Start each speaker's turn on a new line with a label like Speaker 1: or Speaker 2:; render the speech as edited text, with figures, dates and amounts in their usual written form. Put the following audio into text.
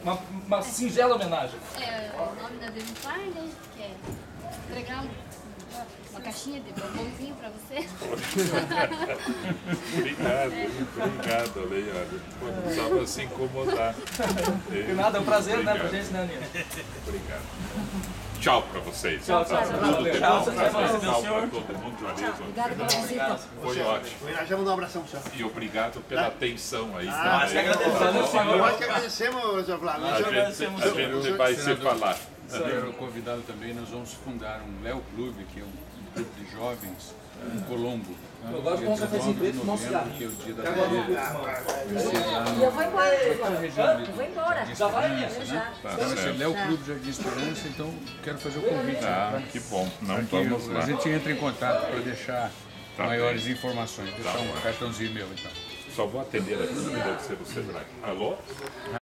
Speaker 1: uma singela homenagem.
Speaker 2: O nome da Devil Farley, que é entregar uma caixinha de bombonzinho pra você.
Speaker 3: Obrigado, Leandro. Não precisava se incomodar.
Speaker 1: De nada, é um prazer, né, pra gente, né, Nina?
Speaker 3: Obrigado. Tchau pra vocês.
Speaker 1: Tchau.
Speaker 3: Tudo de
Speaker 1: Tchau,
Speaker 3: bom.
Speaker 1: tchau.
Speaker 3: Tchau pra todo mundo, Juarez.
Speaker 4: Obrigada pela visita.
Speaker 3: Foi ótimo.
Speaker 5: Já mandou um abração pro senhor.
Speaker 3: E obrigado pela atenção aí.
Speaker 1: Acho que agradecemos,
Speaker 5: Nós que agradecemos, senhor Flávio.
Speaker 3: A gente vai se falar.
Speaker 6: Quero convidá-lo também, nós vamos fundar um Léo Clube, que é um clube de jovens em Colombo.
Speaker 1: Eu gosto de tomar um cafezinho preto com um cigarro.
Speaker 6: Que é o dia da mulher.
Speaker 4: E eu vou embora.
Speaker 6: Eu
Speaker 4: Eu vou embora.
Speaker 1: Já vai, né?
Speaker 4: Já.
Speaker 6: Então vai ser Léo Clube Jardim Esperança, então quero fazer o convite.
Speaker 3: Ah, que bom. Não, vamos lá.
Speaker 6: A gente entra em contato para deixar
Speaker 3: Tá
Speaker 6: maiores
Speaker 3: bem.
Speaker 6: informações. Deixar um cartãozinho meu então.
Speaker 3: Só vou atender aqui, não deve ser você, Drag. Alô?